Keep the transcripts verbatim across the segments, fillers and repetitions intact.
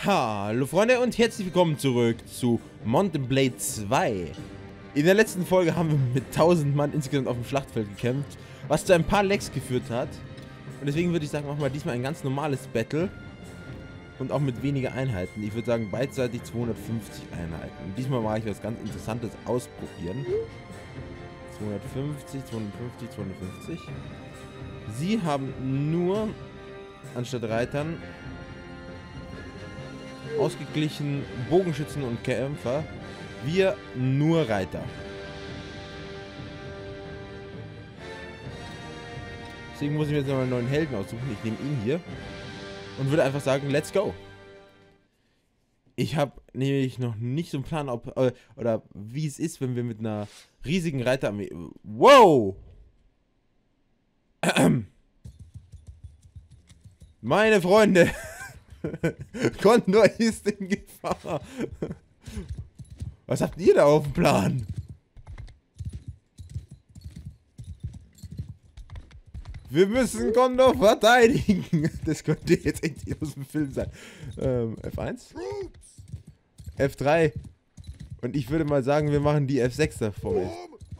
Hallo Freunde und herzlich willkommen zurück zu Mount and Blade zwei. In der letzten Folge haben wir mit tausend Mann insgesamt auf dem Schlachtfeld gekämpft, was zu ein paar Lags geführt hat. Und deswegen würde ich sagen, machen wir diesmal ein ganz normales Battle und auch mit weniger Einheiten. Ich würde sagen beidseitig zweihundertfünfzig Einheiten. Und diesmal mache ich was ganz Interessantes ausprobieren. zweihundertfünfzig, zweihundertfünfzig, zweihundertfünfzig. Sie haben nur anstatt Reitern ausgeglichen Bogenschützen und Kämpfer. Wir nur Reiter. Deswegen muss ich mir jetzt noch einen neuen Helden aussuchen. Ich nehme ihn hier und würde einfach sagen, let's go. Ich habe nämlich noch nicht so einen Plan, ob äh, oder wie es ist, wenn wir mit einer riesigen Reiterarmee. Wow! Meine Freunde! Condor ist in Gefahr. Was habt ihr da auf dem Plan? Wir müssen Condor verteidigen. Das könnte jetzt echt aus dem Film sein. Ähm, F eins? F drei. Und ich würde mal sagen, wir machen die F sechs da vorne.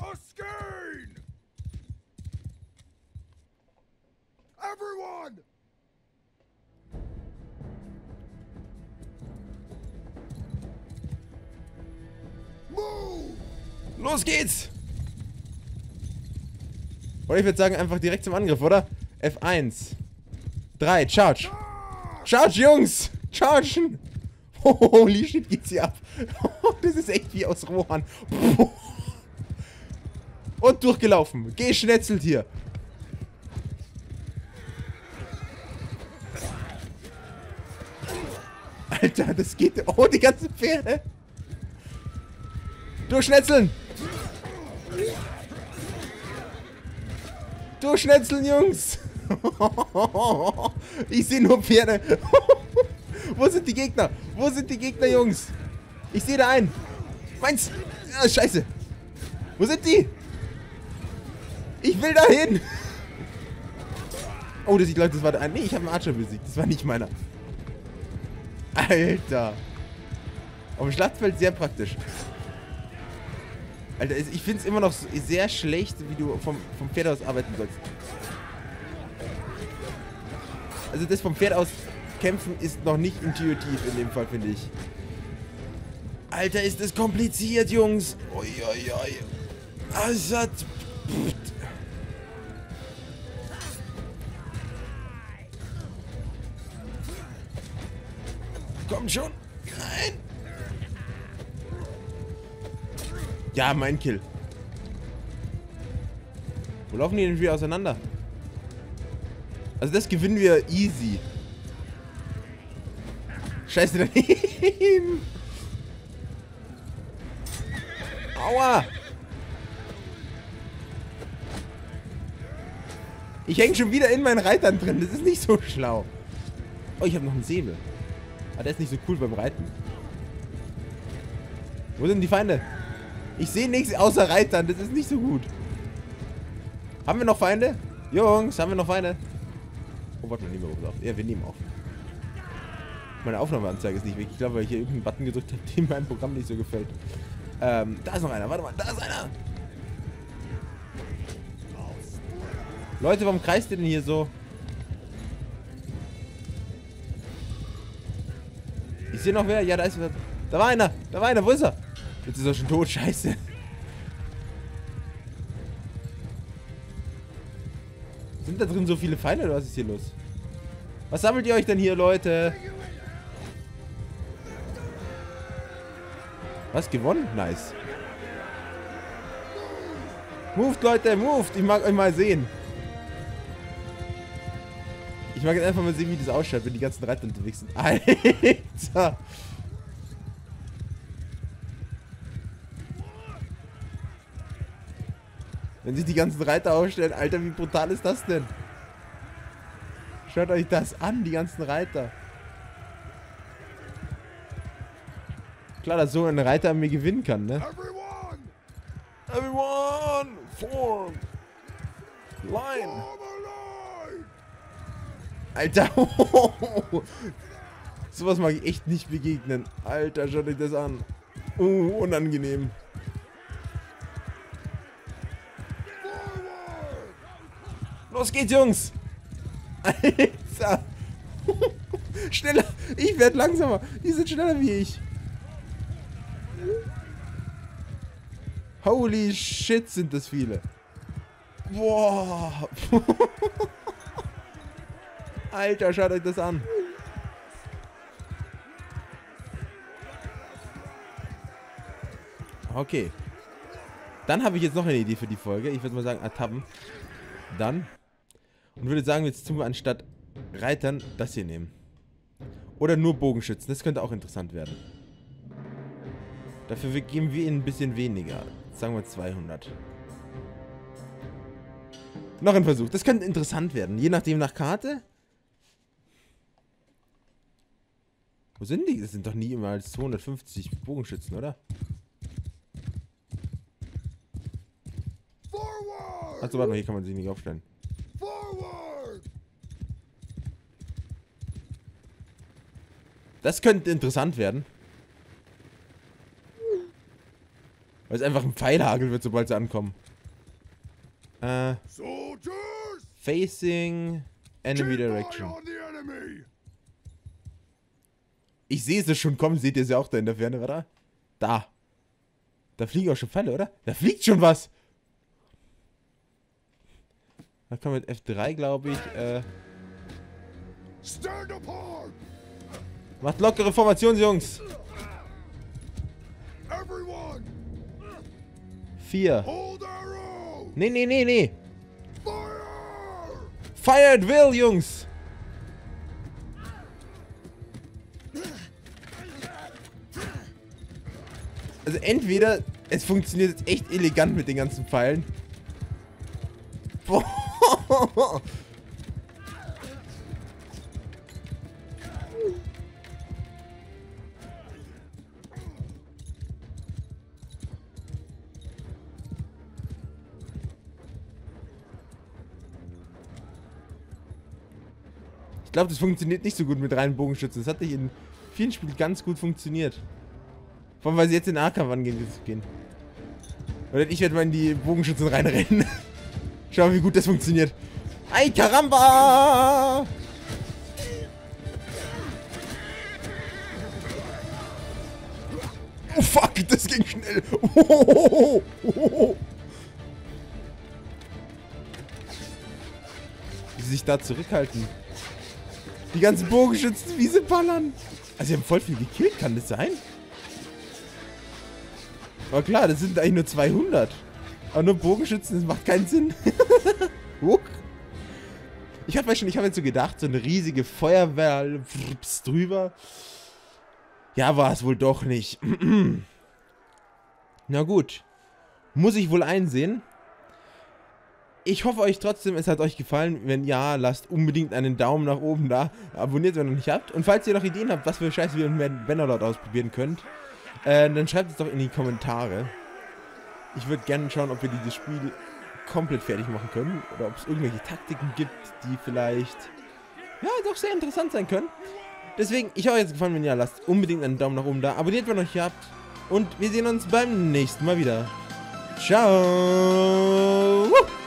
Los geht's! Oder ich würde sagen, einfach direkt zum Angriff, oder? F eins. drei, Charge! Charge, Jungs! Chargen! Holy shit, geht's hier ab! Das ist echt wie aus Rohan. Und durchgelaufen. Geschnetzelt hier. Alter, das geht... Oh, die ganzen Pferde! Durchschnetzeln! Durchschnetzeln, Jungs! Ich sehe nur Pferde. Wo sind die Gegner? Wo sind die Gegner, Jungs? Ich sehe da einen. Meins! Ah, scheiße! Wo sind die? Ich will da hin! Oh, das, ich glaube, das war der eine. Nee, ich habe einen Archer besiegt. Das war nicht meiner. Alter! Auf dem Schlachtfeld sehr praktisch. Alter, ich finde es immer noch sehr schlecht, wie du vom, vom Pferd aus arbeiten sollst. Also das vom Pferd aus kämpfen ist noch nicht intuitiv in dem Fall, finde ich. Alter, ist das kompliziert, Jungs. Uiuiui. Also, komm schon. Nein. Ja, mein Kill. Wo laufen die denn wieder auseinander? Also das gewinnen wir easy. Scheiße daneben. Aua. Ich hänge schon wieder in meinen Reitern drin. Das ist nicht so schlau. Oh, ich habe noch einen Säbel. Aber der ist nicht so cool beim Reiten. Wo sind die Feinde? Ich sehe nichts außer Reitern, das ist nicht so gut. Haben wir noch Feinde? Jungs, haben wir noch Feinde? Oh, warte mal, nehmen wir auf. Ja, wir nehmen auf. Meine Aufnahmeanzeige ist nicht weg. Ich glaube, weil ich hier irgendeinen Button gedrückt habe, dem mein Programm nicht so gefällt. Ähm, da ist noch einer. Warte mal, da ist einer. Leute, warum kreist ihr denn hier so? Ich sehe noch wer. Ja, da ist wer. Da war einer. Da war einer. Wo ist er? Jetzt ist er schon tot, scheiße. Sind da drin so viele Feinde oder was ist hier los? Was sammelt ihr euch denn hier, Leute? Was, gewonnen? Nice. Moved, Leute, moved. Ich mag euch mal sehen. Ich mag jetzt einfach mal sehen, wie das ausschaut, wenn die ganzen Reiter unterwegs sind. Alter. Wenn sich die ganzen Reiter aufstellen, Alter, wie brutal ist das denn? Schaut euch das an, die ganzen Reiter. Klar, dass so ein Reiter an mir gewinnen kann, ne? Everyone! Everyone! Form! Line! Alter! Sowas mag ich echt nicht begegnen. Alter, schaut euch das an. Uh, unangenehm. Los geht's, Jungs! Alter! Schneller! Ich werde langsamer! Die sind schneller wie ich! Holy shit, sind das viele! Boah! Alter, schaut euch das an! Okay. Dann habe ich jetzt noch eine Idee für die Folge. Ich würde mal sagen, Ertappen. Dann. Und würde sagen, jetzt tun wir anstatt Reitern das hier nehmen. Oder nur Bogenschützen. Das könnte auch interessant werden. Dafür geben wir ihnen ein bisschen weniger. Sagen wir zweihundert. Noch ein Versuch. Das könnte interessant werden. Je nachdem nach Karte. Wo sind die? Das sind doch nie immer als zweihundertfünfzig Bogenschützen, oder? Achso, warte mal, hier kann man sich nicht aufstellen. Das könnte interessant werden. Weil es einfach ein Pfeilhagel wird, sobald sie ankommen. Äh. Facing Enemy Direction. Ich sehe es schon kommen, seht ihr es ja auch da in der Ferne, oder? Da. Da fliegen auch schon Pfeile, oder? Da fliegt schon was. Da kann man mit F drei, glaube ich, äh... Macht lockere Formation, Jungs. Vier. Nee, nee, nee, nee. Fire at will, Jungs. Also entweder es funktioniert jetzt echt elegant mit den ganzen Pfeilen. Boah. Ich glaube, das funktioniert nicht so gut mit reinen Bogenschützen. Das hat nicht in vielen Spielen ganz gut funktioniert. Vor allem, weil sie jetzt in den Nahkampf angehen. Oder ich werde mal in die Bogenschützen reinrennen. Schau, wie gut das funktioniert. Ay, Karamba! Oh, fuck, das ging schnell. Oh, oh, oh, oh. Wie sie sich da zurückhalten. Die ganzen Bogenschützen, wie sie ballern. Also, sie haben voll viel gekillt, kann das sein? Aber klar, das sind eigentlich nur zweihundert. Aber nur Bogenschützen, das macht keinen Sinn. Ich habe schon, ich habe jetzt so gedacht, so eine riesige Feuerwehr drüber. Ja, war es wohl doch nicht. Na gut. Muss ich wohl einsehen. Ich hoffe euch trotzdem, es hat euch gefallen. Wenn ja, lasst unbedingt einen Daumen nach oben da. Abonniert, wenn ihr noch nicht habt. Und falls ihr noch Ideen habt, was für Scheiße wir mit Bannerlord ausprobieren könnt, äh, dann schreibt es doch in die Kommentare. Ich würde gerne schauen, ob wir dieses Spiel komplett fertig machen können. Oder ob es irgendwelche Taktiken gibt, die vielleicht, ja, doch sehr interessant sein können. Deswegen, ich hoffe, euch hat es gefallen. Wenn ja, lasst unbedingt einen Daumen nach oben da. Abonniert, wenn ihr noch nicht habt. Und wir sehen uns beim nächsten Mal wieder. Ciao.